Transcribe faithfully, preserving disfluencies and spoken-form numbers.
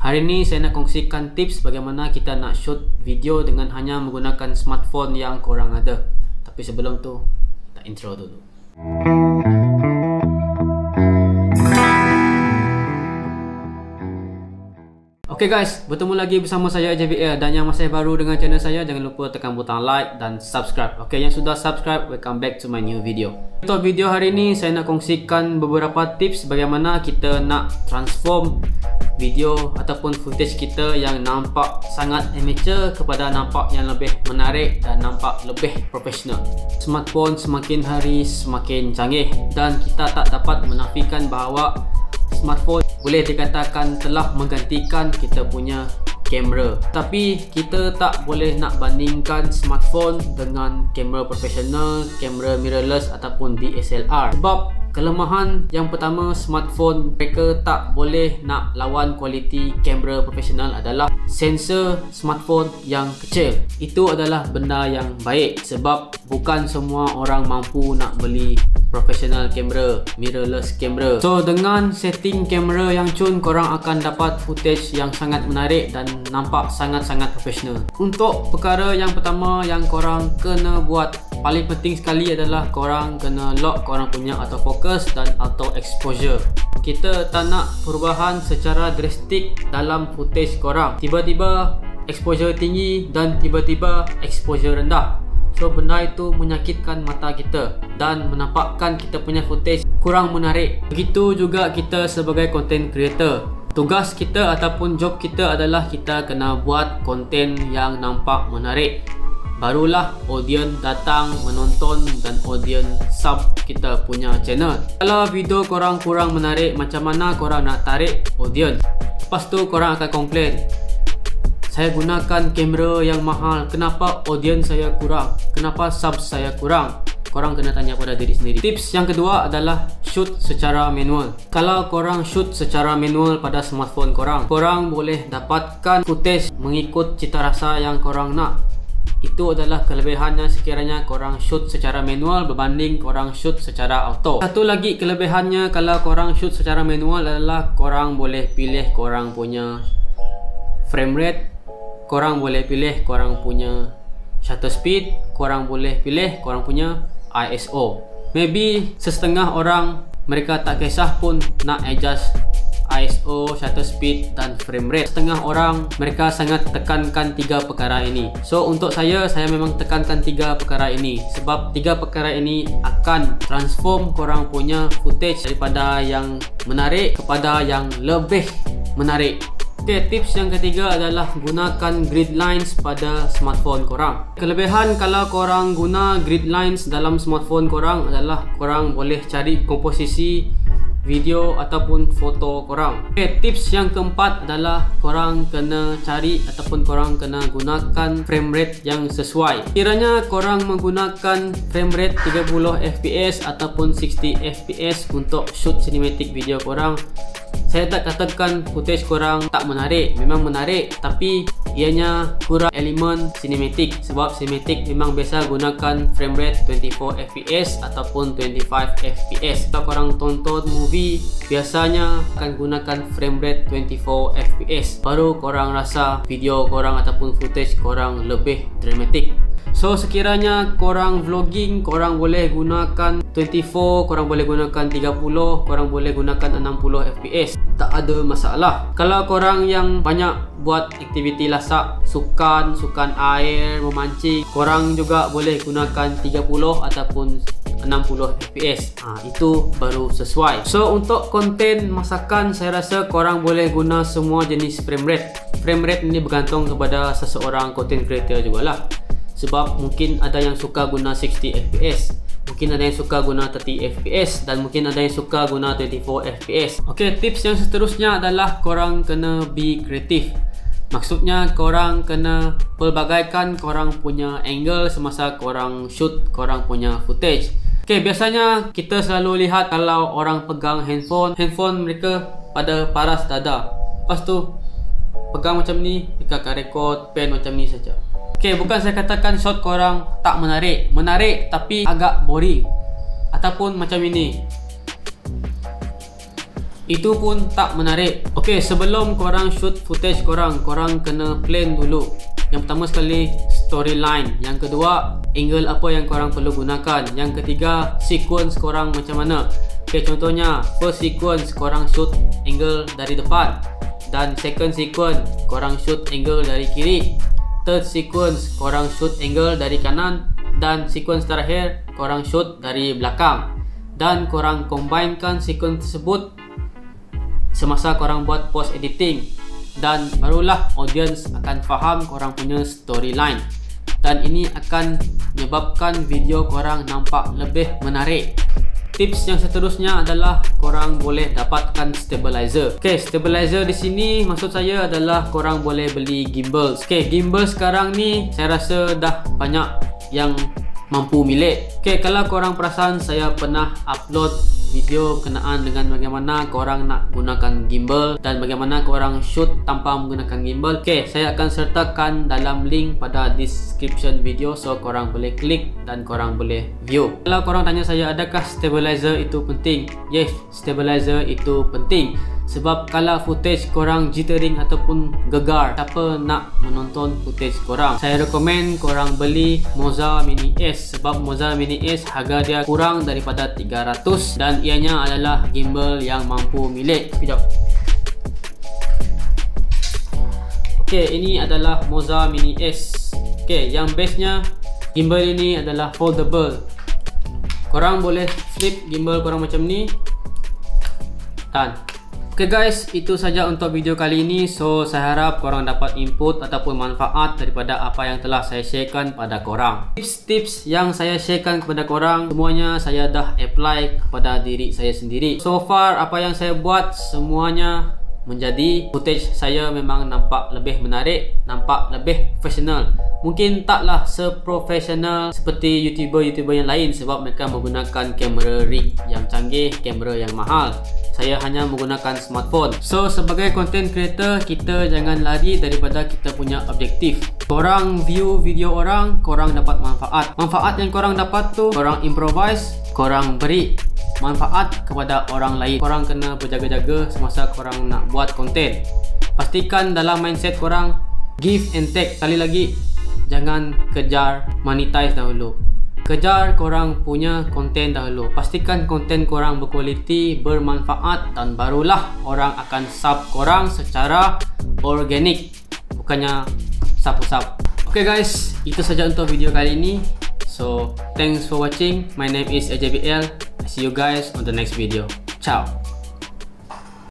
Hari ini saya nak kongsikan tips bagaimana kita nak shoot video dengan hanya menggunakan smartphone yang korang ada. Tapi sebelum tu, kita intro dulu. Oke okay guys, bertemu lagi bersama saya J V L, dan yang masih baru dengan channel saya, jangan lupa tekan butang like dan subscribe. Oke okay, yang sudah subscribe, welcome back to my new video. Untuk video hari ini saya nak kongsikan beberapa tips bagaimana kita nak transform video ataupun footage kita yang nampak sangat amateur kepada nampak yang lebih menarik dan nampak lebih profesional. Smartphone semakin hari semakin canggih dan kita tak dapat menafikan bahawa smartphone boleh dikatakan telah menggantikan kita punya kamera. Tapi kita tak boleh nak bandingkan smartphone dengan kamera profesional, kamera mirrorless ataupun D S L R. Sebab kelemahan yang pertama smartphone mereka tak boleh nak lawan kualiti kamera profesional adalah sensor smartphone yang kecil. Itu adalah benda yang baik sebab bukan semua orang mampu nak beli professional kamera, mirrorless kamera. So dengan setting kamera yang cun, korang akan dapat footage yang sangat menarik dan nampak sangat-sangat profesional. Untuk perkara yang pertama yang korang kena buat, paling penting sekali adalah korang kena lock korang punya autofocus dan auto exposure. Kita tak nak perubahan secara drastik dalam footage korang. Tiba-tiba exposure tinggi dan tiba-tiba exposure rendah. So benda itu menyakitkan mata kita dan menampakkan kita punya footage kurang menarik. Begitu juga kita sebagai content creator. Tugas kita ataupun job kita adalah kita kena buat konten yang nampak menarik. Barulah audience datang menonton dan audience sub kita punya channel. Kalau video korang kurang menarik, macam mana korang nak tarik audience? Lepas tu korang akan komplain, saya gunakan kamera yang mahal, kenapa audience saya kurang? Kenapa sub saya kurang? Korang kena tanya pada diri sendiri. Tips yang kedua adalah shoot secara manual. Kalau korang shoot secara manual pada smartphone korang, korang boleh dapatkan footage mengikut cita rasa yang korang nak. Itu adalah kelebihannya sekiranya korang shoot secara manual berbanding korang shoot secara auto. Satu lagi kelebihannya kalau korang shoot secara manual adalah korang boleh pilih korang punya frame rate, korang boleh pilih korang punya shutter speed, korang boleh pilih korang punya I S O. Maybe sesetengah orang mereka tak kisah pun nak adjust I S O, shutter speed dan frame rate. Setengah orang mereka sangat tekankan tiga perkara ini. So untuk saya, saya memang tekankan tiga perkara ini sebab tiga perkara ini akan transform korang punya footage daripada yang menarik kepada yang lebih menarik. Oke, okay, tips yang ketiga adalah gunakan grid lines pada smartphone korang. Kelebihan kalau korang guna grid lines dalam smartphone korang adalah korang boleh cari komposisi video ataupun foto korang. Oke, okay, tips yang keempat adalah korang kena cari ataupun korang kena gunakan frame rate yang sesuai. Kiranya korang menggunakan frame rate tiga puluh F P S ataupun enam puluh F P S untuk shoot cinematic video korang, saya tak katakan footage korang tak menarik, memang menarik, tapi ianya kurang elemen cinematic sebab cinematic memang biasa gunakan frame rate dua puluh empat F P S ataupun dua puluh lima F P S. Kalau korang tonton movie biasanya akan gunakan frame rate dua puluh empat F P S, baru korang rasa video korang ataupun footage korang lebih dramatic. So sekiranya korang vlogging, korang boleh gunakan dua puluh empat, korang boleh gunakan tiga puluh, korang boleh gunakan enam puluh F P S, tak ada masalah. Kalau korang yang banyak buat aktiviti lasak, sukan, sukan air, memancing, korang juga boleh gunakan tiga puluh ataupun enam puluh F P S. ha, Itu baru sesuai. So untuk konten masakan, saya rasa korang boleh guna semua jenis frame rate. Frame rate ini bergantung kepada seseorang content creator jugalah. Sebab mungkin ada yang suka guna enam puluh F P S, mungkin ada yang suka guna tiga puluh F P S, dan mungkin ada yang suka guna dua puluh empat F P S. Oke, tips yang seterusnya adalah korang kena be kreatif. Maksudnya korang kena pelbagaikan korang punya angle semasa korang shoot korang punya footage. Oke, biasanya kita selalu lihat kalau orang pegang handphone, handphone mereka pada paras dada. Lepas tu pegang macam ni, mereka akan record pen macam ni saja. Okay, bukan saya katakan shot korang tak menarik. Menarik tapi agak boring. Ataupun macam ini. itu pun tak menarik. Ok, sebelum korang shoot footage korang, korang kena plan dulu. Yang pertama sekali, storyline. Yang kedua, angle apa yang korang perlu gunakan. Yang ketiga, sequence korang macam mana. Ok, contohnya first sequence korang shoot angle dari depan, dan second sequence korang shoot angle dari kiri, third sequence korang shoot angle dari kanan, dan sequence terakhir korang shoot dari belakang. Dan korang combinekan sequence tersebut semasa korang buat post editing, dan barulah audience akan faham korang punya storyline, dan ini akan menyebabkan video korang nampak lebih menarik. Tips yang seterusnya adalah korang boleh dapatkan stabilizer. Ok, stabilizer di sini maksud saya adalah korang boleh beli gimbals. Ok, gimbal sekarang ni saya rasa dah banyak yang mampu milik. Ok, kalau korang perasan, saya pernah upload video berkenaan dengan bagaimana korang nak gunakan gimbal dan bagaimana korang shoot tanpa menggunakan gimbal. Ok, saya akan sertakan dalam link pada description video, so korang boleh klik dan korang boleh view. Kalau korang tanya saya, adakah stabilizer itu penting? Yes, stabilizer itu penting. Sebab kalau footage korang jittering ataupun gegar, siapa nak menonton footage korang? Saya rekomen korang beli Moza Mini S, sebab Moza Mini S harga dia kurang daripada tiga ratus dan ianya adalah gimbal yang mampu milik. Sekejap. Ok, ini adalah Moza Mini S. Ok, yang bestnya gimbal ini adalah foldable. Korang boleh flip gimbal korang macam ni, dan ok guys, itu saja untuk video kali ini. So saya harap korang dapat input ataupun manfaat daripada apa yang telah saya sharekan pada korang. Tips-tips yang saya sharekan kepada korang, semuanya saya dah apply kepada diri saya sendiri. So far apa yang saya buat semuanya menjadi footage saya memang nampak lebih menarik, nampak lebih profesional. Mungkin taklah seprofesional seperti YouTuber-YouTuber yang lain sebab mereka menggunakan kamera rig yang canggih, kamera yang mahal. Saya hanya menggunakan smartphone. So sebagai content creator, kita jangan lari daripada kita punya objektif. Korang view video orang, korang dapat manfaat. Manfaat yang korang dapat tu, korang improvise, korang beri manfaat kepada orang lain. Korang kena berjaga-jaga semasa korang nak buat konten. Pastikan dalam mindset korang give and take. Sekali lagi, jangan kejar monetize dahulu. Kejar korang punya konten dahulu. Pastikan konten korang berkualiti, bermanfaat, dan barulah orang akan sub korang secara organik, bukannya sub-sub. Ok guys, itu saja untuk video kali ini. So thanks for watching. My name is A J B L. I see you guys on the next video. Ciao.